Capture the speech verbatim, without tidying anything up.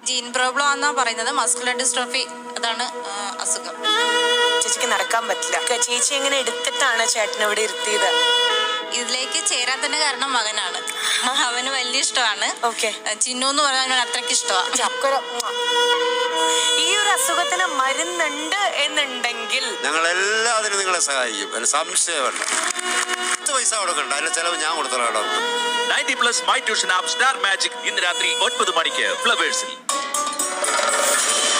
Gene problem ആണെന്നാ പറയുന്നത്. Muscular dystrophy അതാണ് അസുഖം. ചേച്ചിക്ക് നടക്കാൻ പറ്റില്ല. ചേച്ചി എങ്ങനെ എടുത്തിട്ടാണ് ചേട്ടൻ ഇവിടെ ഇരുത്തിയത്? ഇതിലേക്ക് ചേരാൻ തന്നെ കാരണം മകനാണ്. അവന് വലിയ ഇഷ്ടമാണ്. ഓക്കെ. ചിന്നു എന്ന് പറഞ്ഞാൽ അത്രയ്ക്ക് ഇഷ്ടമാണ്. ഈ ഒരു അസുഖത്തിന് മരുന്നുണ്ട് എന്നുണ്ടെങ്കിൽ ഞങ്ങൾ എല്ലാത്തിനും നിങ്ങളെ സഹായിക്കും, സംശയമല്ല. പത്ത് പൈസ കൊടുക്കണ്ട, അതിന്റെ ചെലവ് ഞാൻ കൊടുത്തോളാം. Ninety plus my tuition app star magic ഇന്ന് രാത്രി ഒൻപത് മണിക്ക് ഫ്ലവേഴ്സിൽ.